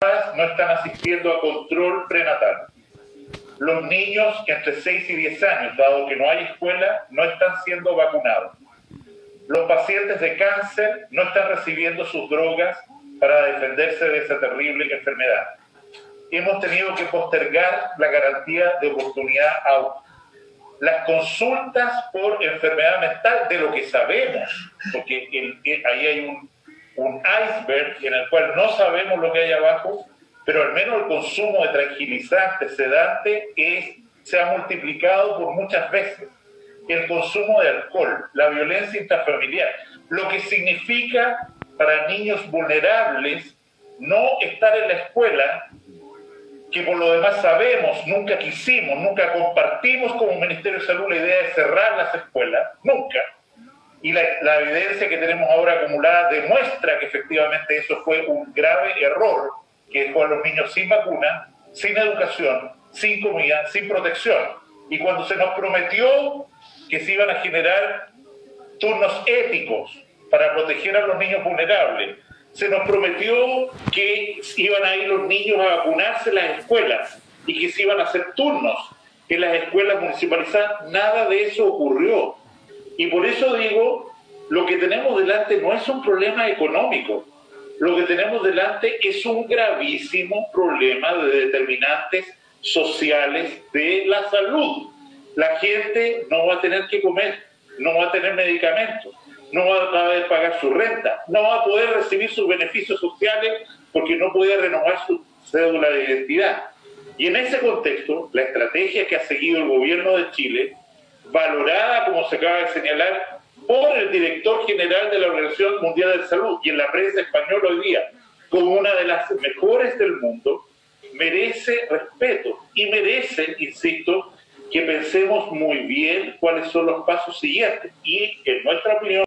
no están asistiendo a control prenatal. Los niños entre 6 y 10 años, dado que no hay escuela, no están siendo vacunados. Los pacientes de cáncer no están recibiendo sus drogas para defenderse de esa terrible enfermedad. Hemos tenido que postergar la garantía de oportunidad a las consultas por enfermedad mental, de lo que sabemos, porque ahí hay un iceberg en el cual no sabemos lo que hay abajo, pero al menos el consumo de tranquilizantes, sedantes, se ha multiplicado por muchas veces. El consumo de alcohol, la violencia intrafamiliar, lo que significa para niños vulnerables no estar en la escuela, que por lo demás sabemos, nunca quisimos, nunca compartimos como Ministerio de Salud la idea de cerrar las escuelas, nunca. Y la evidencia que tenemos ahora acumulada demuestra que efectivamente eso fue un grave error, que dejó a los niños sin vacuna, sin educación, sin comida, sin protección. Y cuando se nos prometió que se iban a generar turnos éticos para proteger a los niños vulnerables, se nos prometió que iban a ir los niños a vacunarse en las escuelas y que se iban a hacer turnos en las escuelas municipalizadas. Nada de eso ocurrió. Y por eso digo, lo que tenemos delante no es un problema económico. Lo que tenemos delante es un gravísimo problema de determinantes sociales de la salud. La gente no va a tener que comer, no va a tener medicamentos, no va a poder pagar su renta, no va a poder recibir sus beneficios sociales porque no puede renovar su cédula de identidad. Y en ese contexto, la estrategia que ha seguido el gobierno de Chile, valorada, como se acaba de señalar, por el director general de la Organización Mundial de la Salud y en la prensa española hoy día, como una de las mejores del mundo, merece respeto y merece, insisto, que pensemos muy bien cuáles son los pasos siguientes. Y en nuestra opinión,